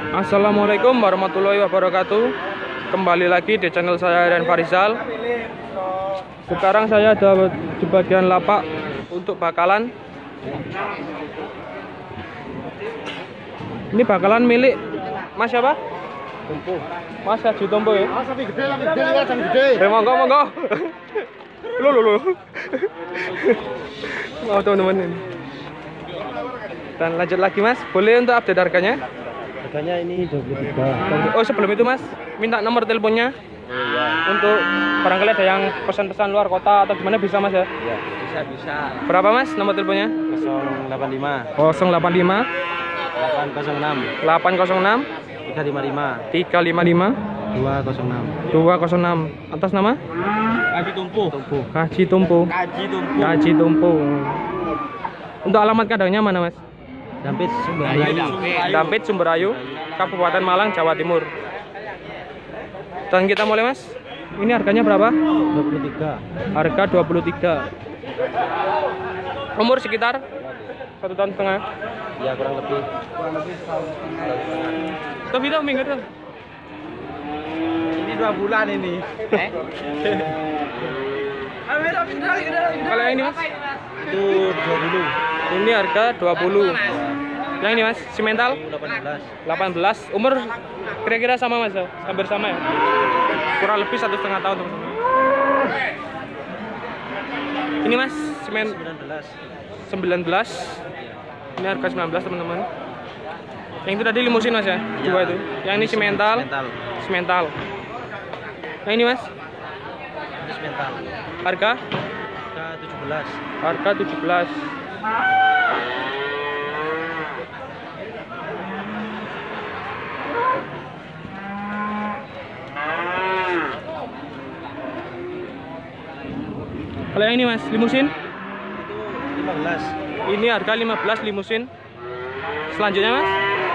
Assalamualaikum warahmatullahi wabarakatuh. Kembali lagi di channel saya Rian Farizal. Sekarang saya ada di bagian lapak untuk bakalan. Ini bakalan milik Mas siapa? Tumpu. Mas Haji Tumpu ya? Ah, sapi gede, sapi gede. Monggo. Lo. Mau teman-teman ini. Dan lanjut lagi Mas, boleh untuk update harganya? Harganya ini 23. Oh sebelum itu Mas, minta nomor teleponnya. Iya. Untuk barangkali ada yang pesan-pesan luar kota atau gimana bisa Mas ya? Iya, bisa. Berapa Mas nomor teleponnya? 085 085 806 806 355 355 206. 206. Atas nama? Haji Tumpu. Haji Tumpu. Haji Tumpu. Untuk alamat kandangnya mana Mas? Dampit Sumberayu. Dampit Sumberayu, Kabupaten Malang, Jawa Timur. Dan kita mulai Mas. Ini harganya berapa? 23. Harga 23. Umur sekitar 1,5 tahun. Ya kurang lebih. Tuh video minggu tuh. Ini 2 bulan ini. Kalau yang ini Mas? Itu 20. Ini harga 20. Yang ini Mas, simental 18. 18. Umur kira-kira sama Mas? Hampir sama ya? Kurang lebih 1,5 tahun teman-teman. Ini Mas, 19. Ini harga 19 teman-teman. Yang itu tadi limusin Mas ya? Dua itu. Yang ini simental. Yang ini Mas? Simental. Harga? Harga 17. Harga 17. Kalau yang ini Mas, limusin? Itu 15. Ini harga 15 limusin. Selanjutnya Mas?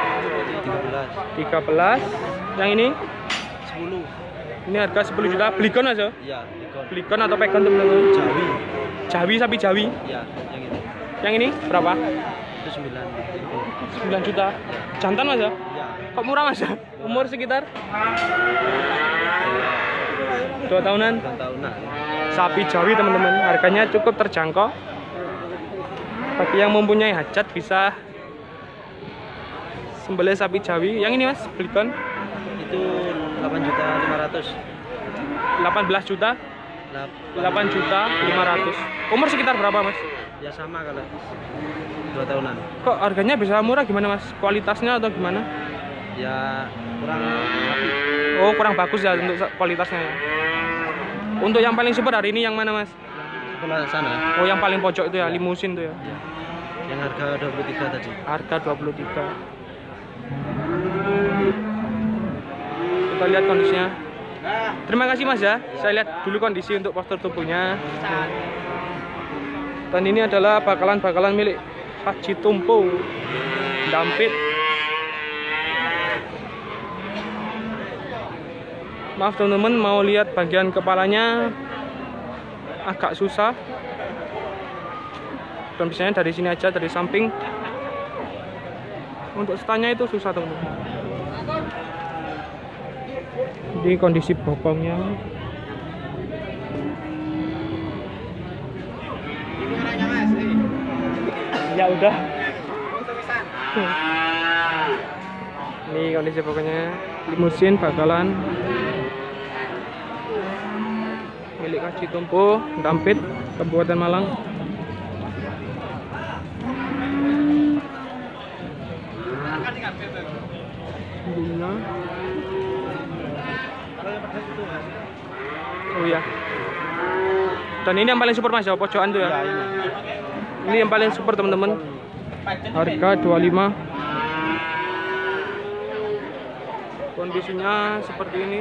13. Yang ini? 10. Ini harga 10 juta. Belikon Mas ya? Iya, Belikon atau pegon teman-teman? Jawi. Jawi, sapi Jawi. Iya, yang itu. Yang ini berapa? Itu 9. 9 juta. Jantan Mas ya? Iya. Kok murah Mas ya? Umur sekitar 2 tahunan. 2 tahunan. Sapi Jawi teman-teman, harganya cukup terjangkau. Bagi yang mempunyai hajat bisa sembelih sapi Jawi. Yang ini Mas, belikon? Itu 8.500.000. 18 juta. 8 juta 500. Umur sekitar berapa Mas? Ya sama kalau 2 tahunan. Kok harganya bisa murah gimana Mas? Kualitasnya atau gimana? Ya kurang rapi. Oh kurang bagus ya untuk kualitasnya ya. Untuk yang paling super hari ini yang mana Mas? Sebelah sana. Oh yang paling pojok itu ya, limusin tuh ya. Ya. Yang harga 23 tadi. Harga 23. Kita lihat kondisinya. Terima kasih Mas ya. Saya lihat dulu kondisi untuk postur tubuhnya. Dan ini adalah bakalan milik Haji Tumpu, Dampit. Maaf teman-teman, mau lihat bagian kepalanya agak susah. Dan biasanya dari sini aja, dari samping. Untuk stanya itu susah teman-teman. Ini kondisi bokongnya. Ya udah. Ini kondisi bokongnya. Limusin bakalan milik Haji Tumpu, Dampit, Kabupaten Malang. Bunga. Oh ya. Dan ini yang paling super Mas ya, pojokan tuh ya. Ini yang paling super teman-teman. Harga 25. Kondisinya seperti ini.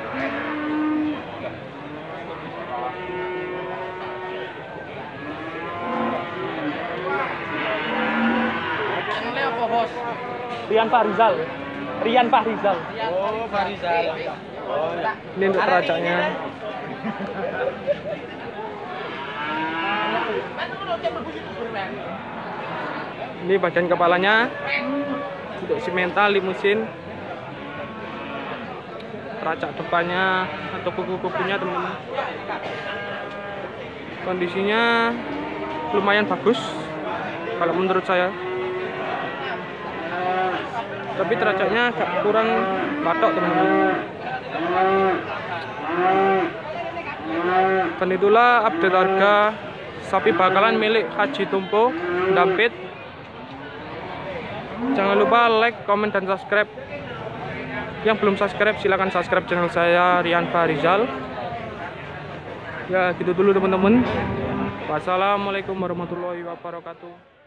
Rian Farizal. Oh, Farizal. Oh, Ini untuk peracanya. Ini bagian kepalanya untuk simental limusin. kaca depannya atau kuku-kukunya teman-teman. Kondisinya lumayan bagus kalau menurut saya, tapi derajatnya agak kurang batok teman-teman. Dan itulah update harga sapi bakalan milik Haji Tumpo Dampit. Jangan lupa like, comment, dan subscribe. Yang belum subscribe silahkan subscribe channel saya, Rian Farizal. Ya gitu dulu teman-teman. Wassalamualaikum warahmatullahi wabarakatuh.